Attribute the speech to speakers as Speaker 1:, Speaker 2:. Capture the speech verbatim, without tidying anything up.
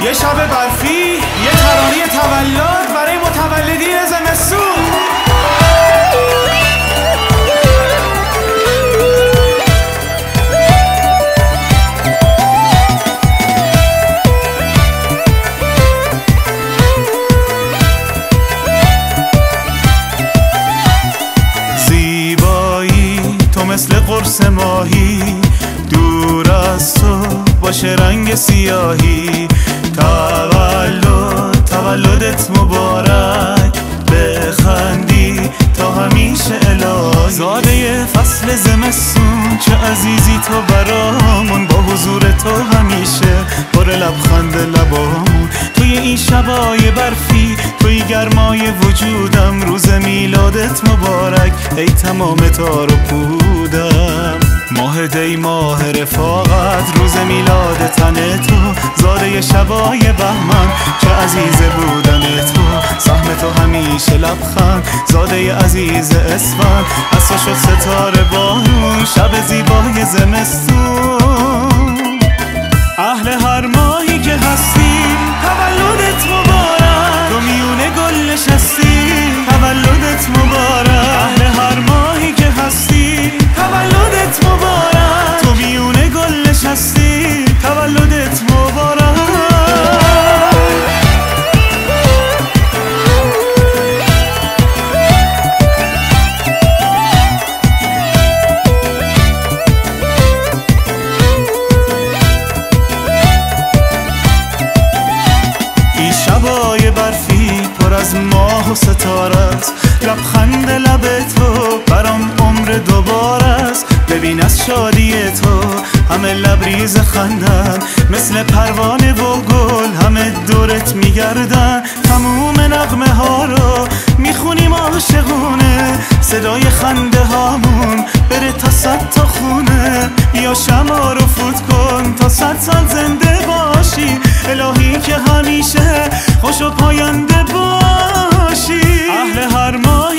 Speaker 1: یه شب برفی، یه ترانه تولد برای متولدین زمستون. زیبایی تو مثل قرص ماهی، دور از تو باشه رنگ سیاهی. تولد تولدت مبارک، بخندی تا همیشه الهی. زاده فصل زمستون چه عزیزی تو برامون، با حضور تو همیشه پر لبخند لبامون. توی این شبای برفی، توی گرمای وجودم، روز میلادت مبارک ای تمام تار و پودم. ماه دی ماه رفاقت، روز میلاد تن تو، زاده شبای بهمن چه عزیز بودن تو. سهم تو همیشه لبخند، زاده عزیز اسفند، از تو شد ستاره بارون شب زیبای زمستون. اهل هر ماهی که هستی تولدت مبارک، تو میونه گل نشستی تولدت مبارک. اهل هر ماهی که هستی تولدت مبارک، تو میونه گل نشستی تولدت مبارک. شبای برفی پر از ماه و ستارت، لبخند لب تو برام عمر دوباره است. ببین از شادی تو همه لبریز خندن، مثل پروانه و گل همه دورت میگردن. تموم نغمه ها رو میخونیم عاشقونه، صدای خنده هامون بره تا صد تا خونه. بیا شمع رو فوت کن تا صد سال زنده باشی، الهی که همیشه خوش و پاینده باشی. اهل هر ماه